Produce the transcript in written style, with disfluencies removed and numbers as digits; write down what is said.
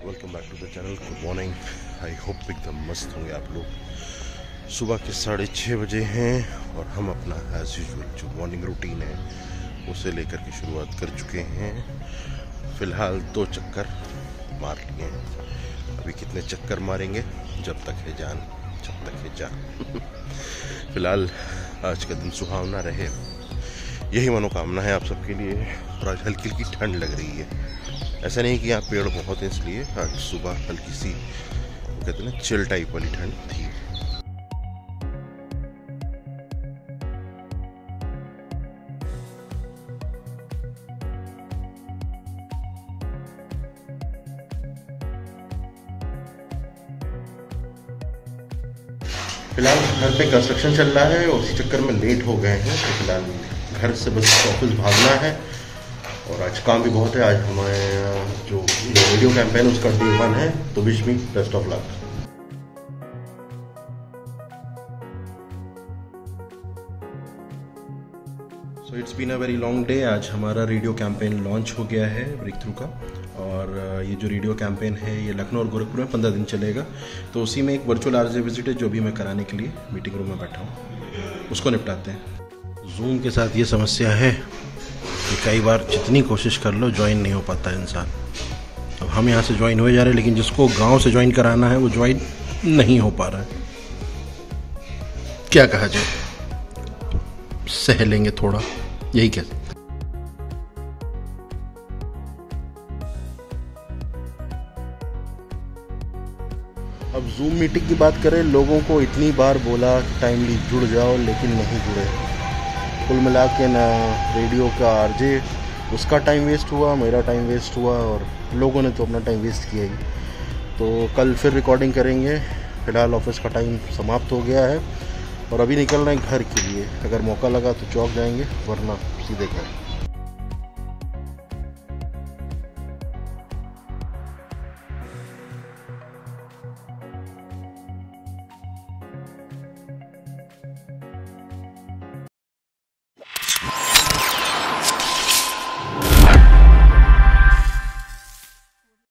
Welcome back to the channel. Good morning. I hope एकदम मस्त होंगे आप लोग। सुबह के 6:30 बजे हैं और हम अपना एज यूजुअल जो मॉर्निंग रूटीन है उसे लेकर के शुरुआत कर चुके हैं। फ़िलहाल 2 चक्कर मार लिए हैं। अभी कितने चक्कर मारेंगे जब तक है जान, जब तक है जान। फ़िलहाल आज का दिन सुहावना रहे, यही मनोकामना है आप सबके लिए। और आज हल्की हल्की ठंड लग रही है। ऐसा नहीं कि यहाँ पेड़ बहुत है इसलिए, आज सुबह हल्की सी कहते हैं ना चिल टाइप वाली ठंड थी। फिलहाल घर पे कंस्ट्रक्शन चल रहा है और उसी चक्कर में लेट हो गए हैं। तो फिलहाल घर से बस ऑफिस भागना है और आज काम भी बहुत है। आज हमारे जो रेडियो कैंपेन उसका डे 1 है, तो wish me best of luck. So it's been a very long day. आज हमारा रेडियो कैंपेन लॉन्च हो गया है ब्रेक थ्रू का। और ये जो रेडियो कैंपेन है ये लखनऊ और गोरखपुर में 15 दिन चलेगा। तो उसी में एक वर्चुअल आरजे विजिट है जो भी मैं कराने के लिए मीटिंग रूम में बैठा हूँ, उसको निपटाते हैं। जूम के साथ ये समस्या है कि कई बार जितनी कोशिश कर लो ज्वाइन नहीं हो पाता है इंसान। अब हम यहाँ से ज्वाइन हुए जा रहे हैं, लेकिन जिसको गांव से ज्वाइन कराना है वो ज्वाइन नहीं हो पा रहा है। क्या कहा जाए, सह लेंगे थोड़ा, यही कह सकते। अब जूम मीटिंग की बात करें, लोगों को इतनी बार बोला कि टाइमली जुड़ जाओ, लेकिन नहीं जुड़े। कुल मिला के ना रेडियो का आरजे उसका टाइम वेस्ट हुआ, मेरा टाइम वेस्ट हुआ, और लोगों ने तो अपना टाइम वेस्ट किया ही। तो कल फिर रिकॉर्डिंग करेंगे। फ़िलहाल ऑफिस का टाइम समाप्त हो गया है और अभी निकल रहे हैं घर के लिए। अगर मौका लगा तो चौक जाएंगे, वरना सीधे घर।